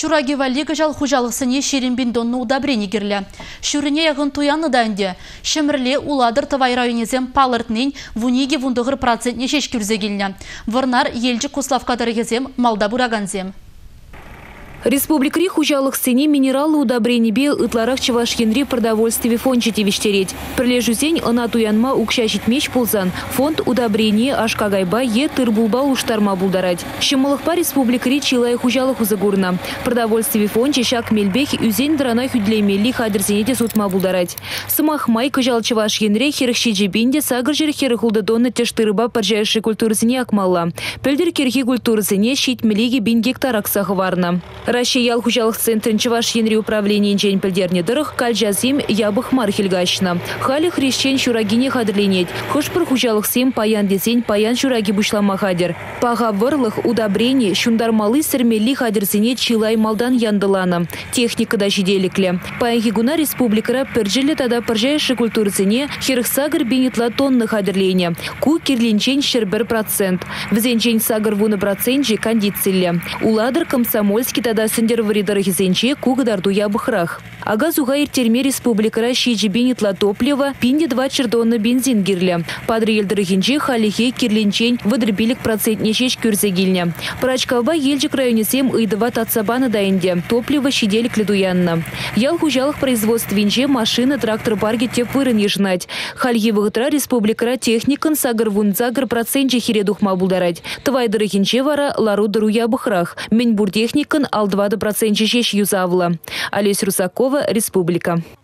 Шураги валига жал хужалықсыне шеренбен донны удабрени керлі. Шүріне яғын туяны дайынде. Шымірле уладыр тывай районезем палыртнен вуниге вундығыр процентне шеш күрзе келіне. Варнар елжі Куславкадыр кезем малда бураганзем. Республикри хужалых сыне минералы удобрений бе ытларах Чувашьенри продовольствие фонд четевиштереть. Прилежузень она туянма укшащить меч пулзан. Фонд удобрения ашкагайба е тырбулба уштарма булдарать. Щемалыхпа республикри чилай хужалых узагурна. Продовольствие фонд чешак мельбех юзень драна хюдлемели хадерзенете сутма булдарать. Самахмай кыжал Чувашьенре херхши джебинде сагр жер херхулдадонна тештырыба паржайши культурзине акмалла. Пельдер керхи культурзине щит мелиги бин гектарак сахварна. Россия хужалых центрин Чувашьенри управления инжень пельдерне дырых кальжазим ябых мархельгашна. Хали хрещен шурагине хадерленет. Хошпыр хужалых сем паян дезень паян шураги бушлама хадер. Пага вырлых удобрений шундармалы сермели хадерзине чилай малдан яндылана. Техника да жиделикле. Паянхигуна республикара пержиле тада паржайши культурзине херхсагр бенетла тонны хадерлене. Ку кирлинчен щербер процент. Взенчен сагр вуны процентжи кондицилле. Уладыр комсомольский тада сендер варидары хизенче кугадарду ябыхрах. Ага зугайр терме республикара щиджи бенетла топлива пинде 2 чердонны бензин гирле. Падры елдыры хинче халихе кирлинчен выдрбилик процентне шеш кюрзегильне. Прачкаба ельджик районесем ыйдыва татсабаны дайынде. Топлива щиделик ледуянна. Ял хужалых производствинче машины трактор парги теп вырын ежнать. Халье выгытра республикара техникан сагр вунзагр процентче хиредухма булдарать. Твайдыры хинче вара ларудыру ябыхрах. Меньбур техникан ал 2% шеш юзавла. Олесь Русакова, Республика.